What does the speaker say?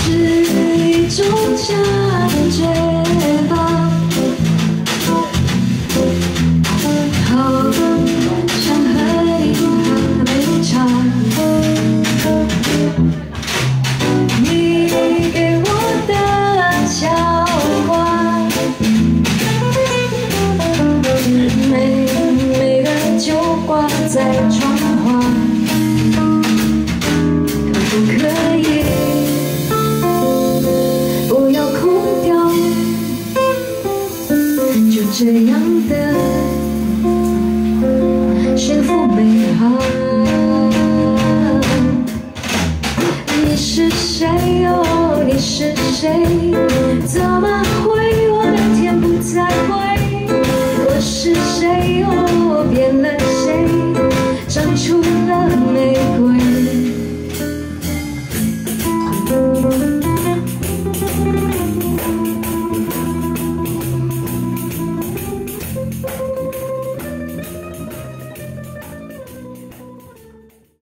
一种假的绝望，好想和你喝杯茶。你给我的笑话，美的就挂在窗花，可不可以？ 就这样的幸福美好。你是谁哦？你是谁？怎么会我的天不再回？我是谁哦？变了谁？长出了玫瑰。